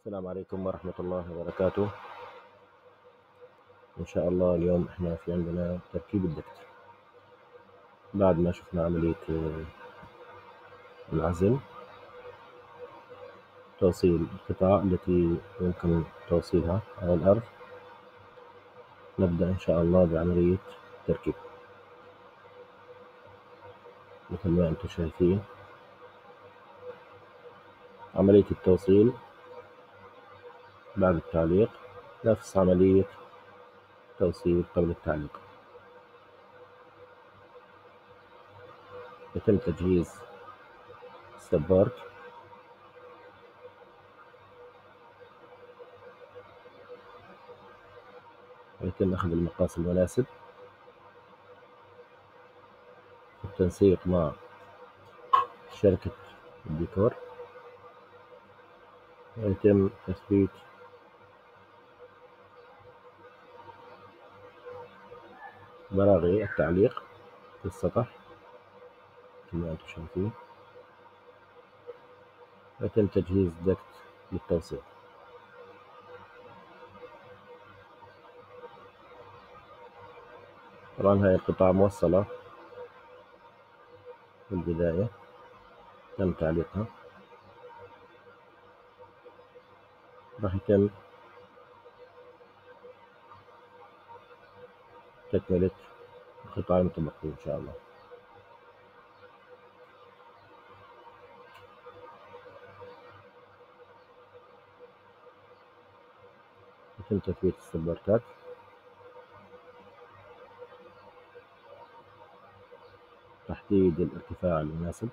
السلام عليكم ورحمة الله وبركاته. إن شاء الله اليوم إحنا في عندنا تركيب الدكت بعد ما شفنا عملية العزل، توصيل القطع التي يمكن توصيلها على الأرض. نبدأ إن شاء الله بعملية التركيب. مثل ما أنتم شايفين عملية التوصيل بعد التعليق نفس عملية توصيل قبل التعليق. يتم تجهيز السبورت، ويتم أخذ المقاس المناسب بالتنسيق مع شركة الديكور، ويتم تثبيت براغي التعليق في السطح كما أنتم شايفين، ويتم تجهيز دكت للتوصيل. طبعا هاي القطعة موصلة في البداية، تم تعليقها. راح يتم تكملة القطع المتبقية إن شاء الله. يتم تثبيت السبورتات، تحديد الارتفاع المناسب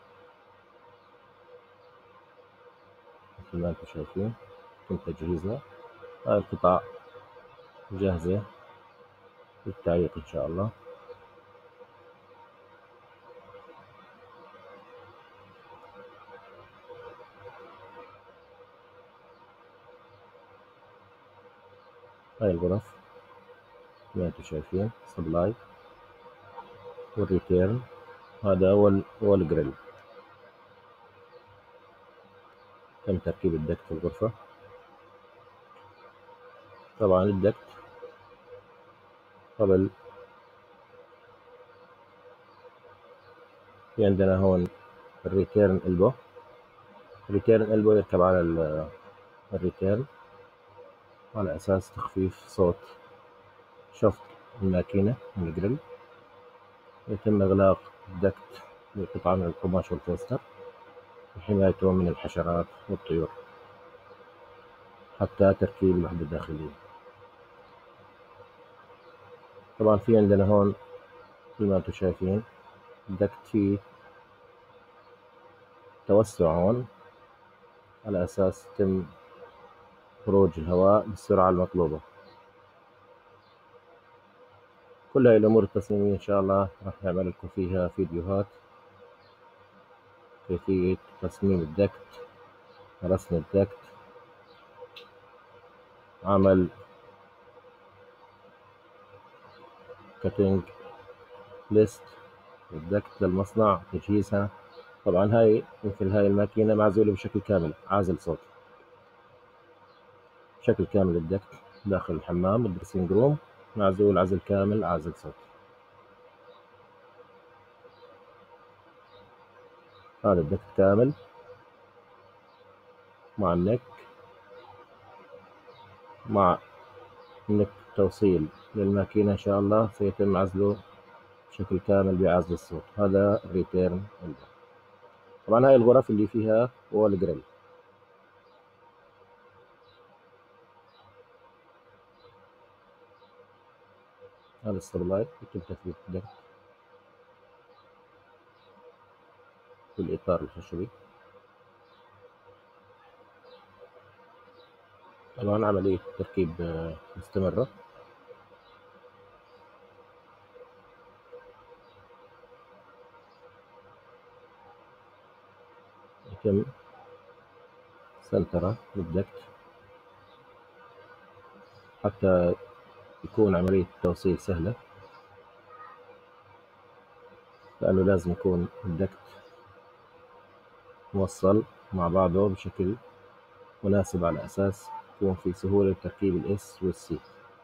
مثل ما أنتم شايفين. يتم تجهيزها. هاي القطع جاهزة للتعليق إن شاء الله. هاي الغرف ما أنتم شايفين، سبلاي والريتيرن، هذا هو الجريل. تم تركيب الدكت في الغرفة. طبعا الدكت قبل في عندنا هون الريتيرن إلبو. الريتيرن إلبو يركب على الريتيرن على أساس تخفيف صوت شفط الماكينة من الجريل. يتم إغلاق الدكت بقطعة من القماش والبوستر لحمايته من الحشرات والطيور حتى تركيب الوحدة الداخلية. طبعا في عندنا هون مثل ما انتم شايفين الدكت فيه توسع هون على أساس يتم خروج الهواء بالسرعة المطلوبة. كل هاي الأمور التصميمية إن شاء الله راح نعمل لكم فيها فيديوهات، كيفية تصميم الدكت، رسم الدكت، عمل كاتنج ليست الدكت للمصنع، تجهيزها. طبعا هاي مثل هاي الماكينة معزولة بشكل كامل، عازل صوت بشكل كامل. الدكت داخل الحمام الدريسنج روم معزول عزل كامل، عازل صوت. هذا الدكت كامل مع النك، مع النك توصيل للماكينة إن شاء الله سيتم عزله بشكل كامل بعزل الصوت. هذا الريتيرن. طبعا هاي الغرف اللي فيها وول جريل. هذا السبلايت يتم تثبيت الدكت في الإطار الخشبي. طبعا عملية التركيب مستمرة. يتم سنترة للدكت حتى يكون عملية التوصيل سهلة، لأنه لازم يكون الدكت موصل مع بعضه بشكل مناسب على أساس يكون في سهولة تركيب الإس والسي.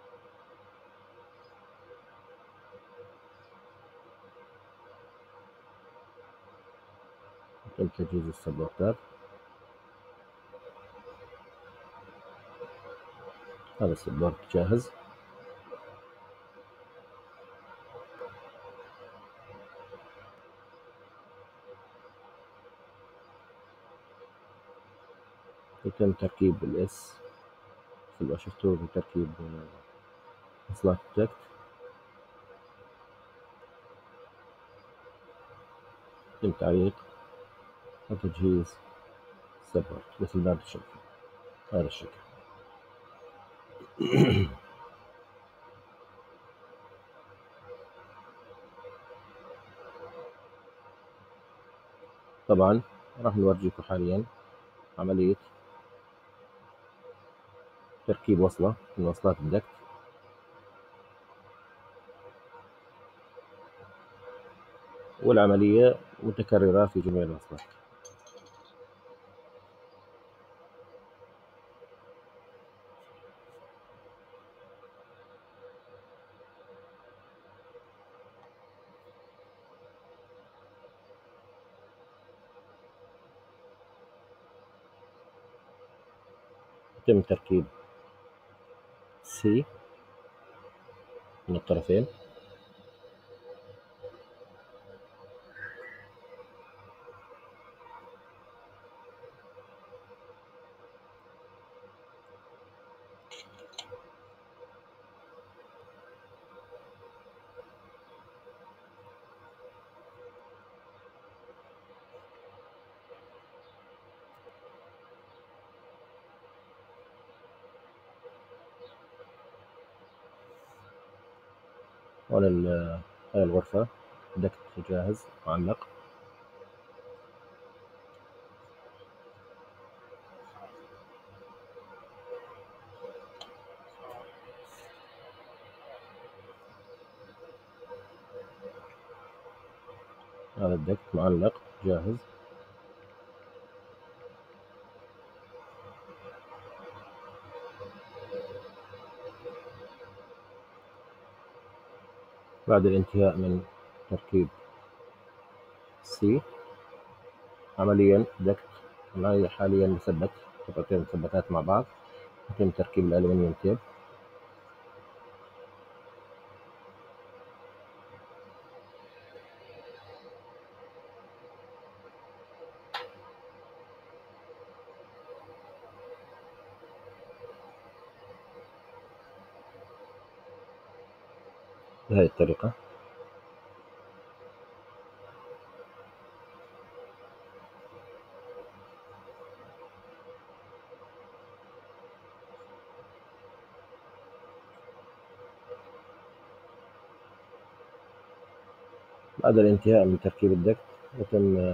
يتم تجهيز السبورتات. هذا السبورت جاهز. يتم تركيب الإس مثل ما شفتوا بتركيب وصلات الجاك. يتم تعليق وتجهيز السبورت مثل ما بتشوفوا هذا الشكل. طبعا راح نورجيكم حاليا عملية تركيب وصلة من وصلات الدكت، والعملية متكررة في جميع الوصلات. يتم تركيب سي من الطرفين. هون هاي الغرفة دكت جاهز معلق. هذا الدكت معلق جاهز. بعد الانتهاء من تركيب سي عمليا دكت معي حاليا مثبت، قطعتين مثبتات مع بعض. يتم تركيب الألومنيوم تيب. بهذه الطريقة. بعد الانتهاء من تركيب الدكت يتم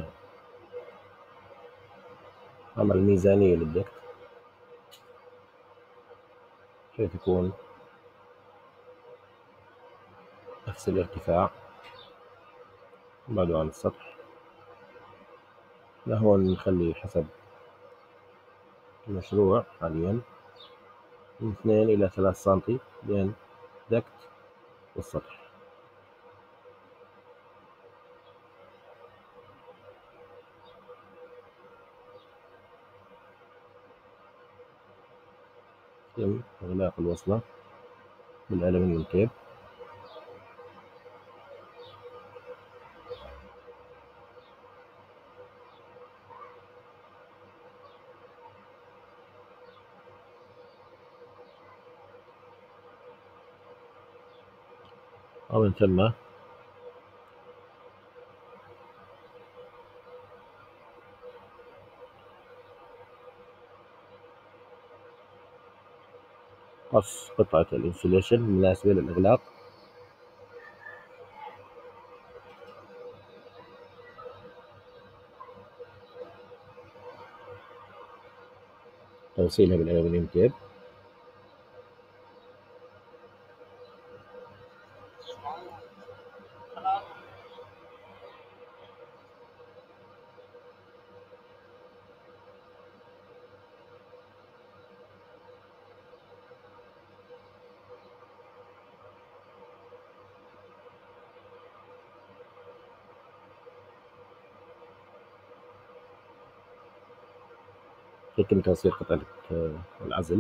عمل ميزانية للدكت بحيث يكون نفس الارتفاع بعده عن السطح. لهون نخلي حسب المشروع حاليا من 2 إلى 3 سنتي بين دكت والسطح. يتم إغلاق الوصلة بالألمنيوم تيب. ومن ثم قص قطعة الإنسوليشن المناسبة للإغلاق. توصيلها بالألمنيوم تيب. يتم توصيل قطعة العزل.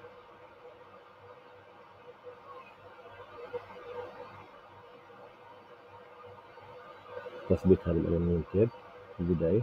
تثبيتها بالألمنيوم تيب في البداية.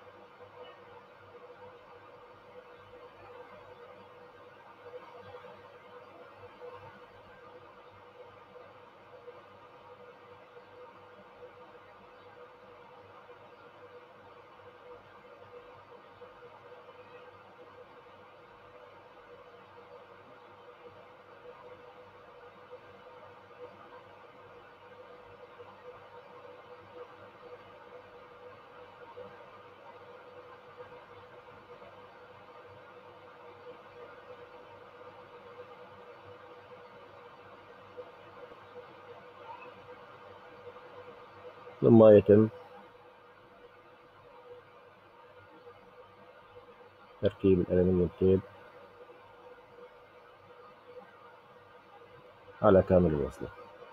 ثم يتم تركيب الألمنيوم تيب على كامل الوصلة.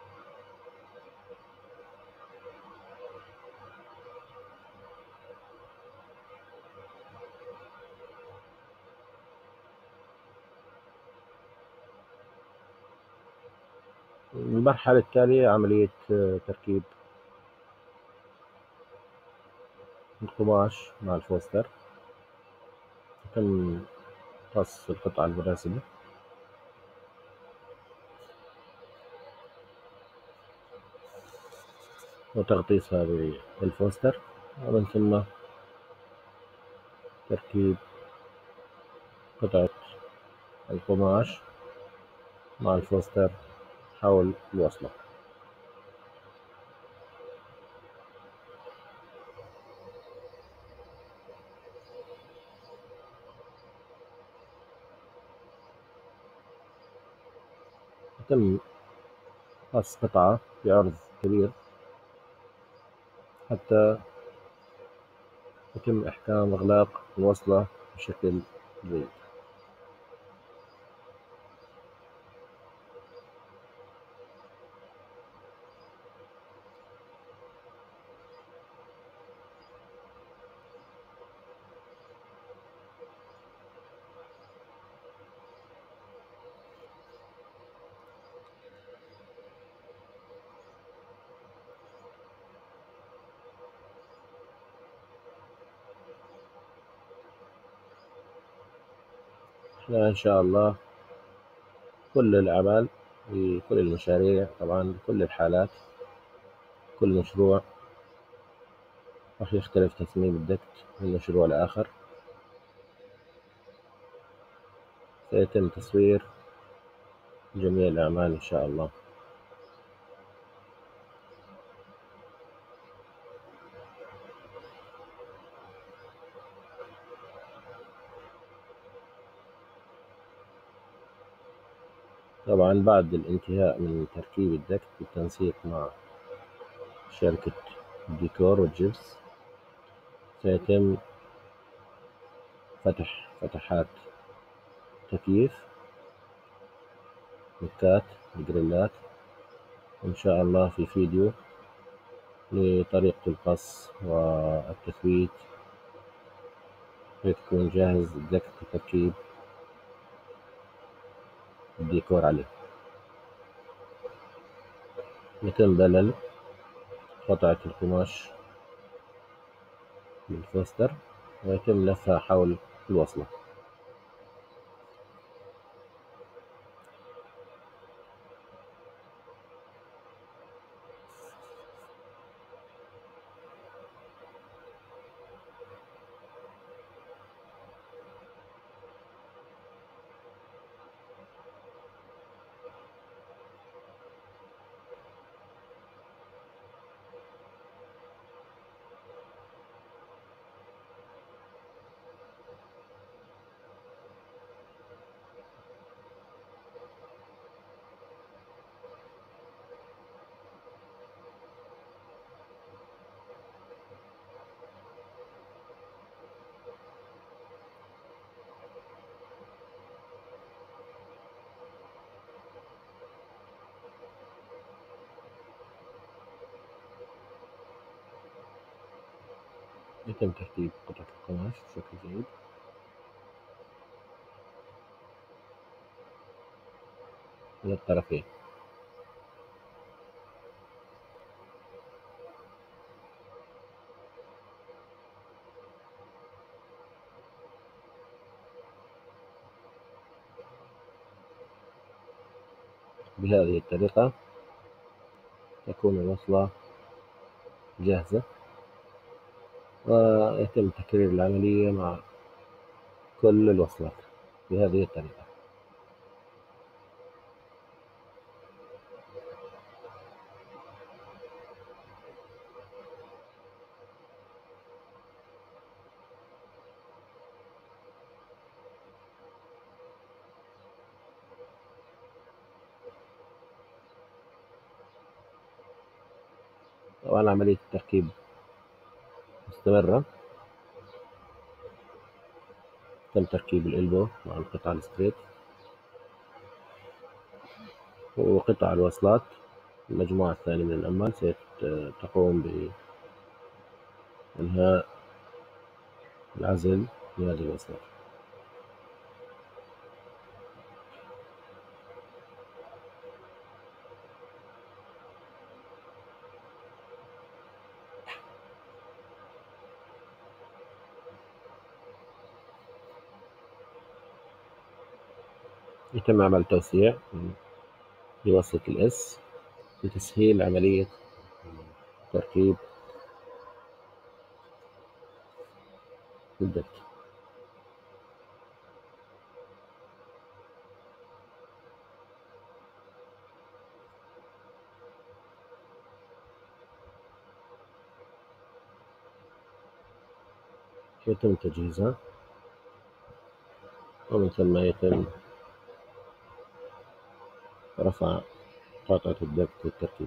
المرحلة التالية عملية تركيب القماش مع الفوستر. يتم قص القطعة المناسبة وتغطيسها بالفوستر، ومن ثم تركيب قطعة القماش مع الفوستر حول الوصلة. يتم قص قطعة بعرض كبير حتى يتم إحكام إغلاق الوصلة بشكل جيد. إحنا إن شاء الله كل الأعمال في كل المشاريع، طبعا كل الحالات، كل مشروع راح يختلف تصميم الدكت من مشروع لآخر. سيتم تصوير جميع الأعمال إن شاء الله. طبعا بعد الانتهاء من تركيب الدكت بالتنسيق مع شركة ديكور والجبس، سيتم فتح فتحات تكييف، مكات، الجريلات. إن شاء الله في فيديو لطريقة القص والتثبيت لتكون جاهز الدكت لتركيب الديكور عليه. يتم بلل قطعة القماش بالفوستر ويتم لفها حول الوصلة. يتم ترتيب قطعة القماش بشكل جيد. من الطرفين. بهذه الطريقة تكون الوصلة جاهزة، ويتم تكرير العملية مع كل الوصلات بهذه الطريقة. طبعا عملية التركيب مستمرة. تم تركيب الإلبو مع القطع الستريت وقطع الوصلات. المجموعة الثانية من الأمال ستقوم بإنهاء العزل لهذه الوصلات. يتم عمل توسيع لوصلة الإس لتسهيل عملية تركيب الدكت. يتم تجهيزها، ومن ثم يتم رفع قاطعة الدكت للتركيب.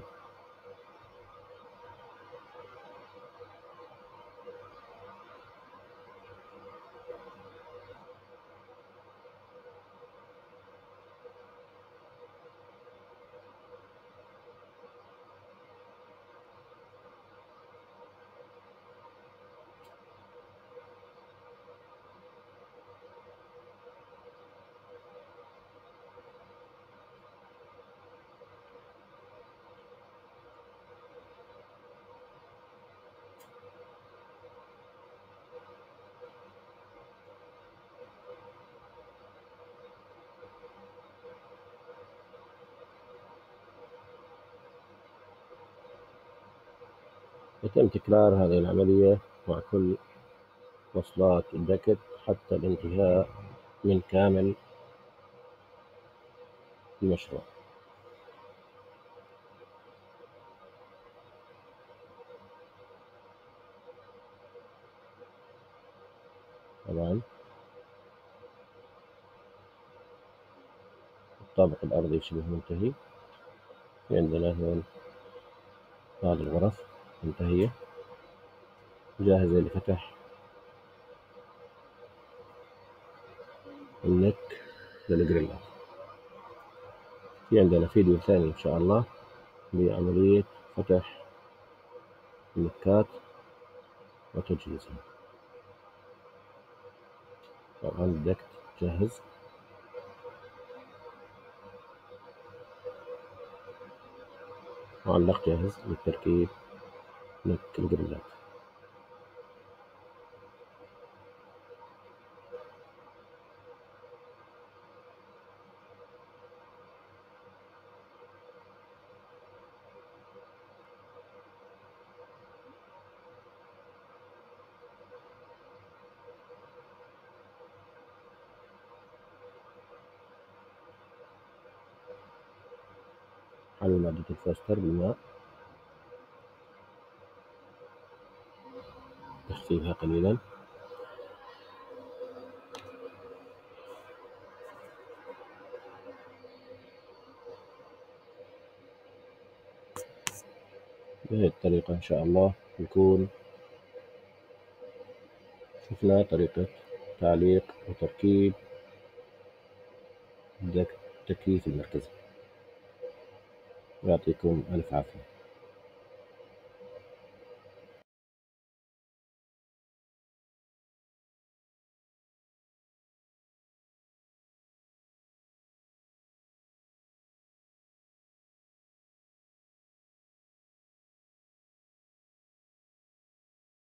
يتم تكرار هذه العملية مع كل وصلات الدكت حتى الانتهاء من كامل المشروع. طبعا الطابق الأرضي شبه منتهي. في عندنا هون بعض الغرف منتهية جاهزة لفتح النك للجريلات. في عندنا فيديو ثاني إن شاء الله لعملية فتح النكات وتجهيزها. طبعا الدكت جاهز، معلق جاهز للتركيب نك الجريلات. على مادة الفوستر بالماء، تخفيفها قليلا. بهذه الطريقة إن شاء الله نكون شفنا طريقة تعليق وتركيب التكييف المركزي. يعطيكم ألف عافية.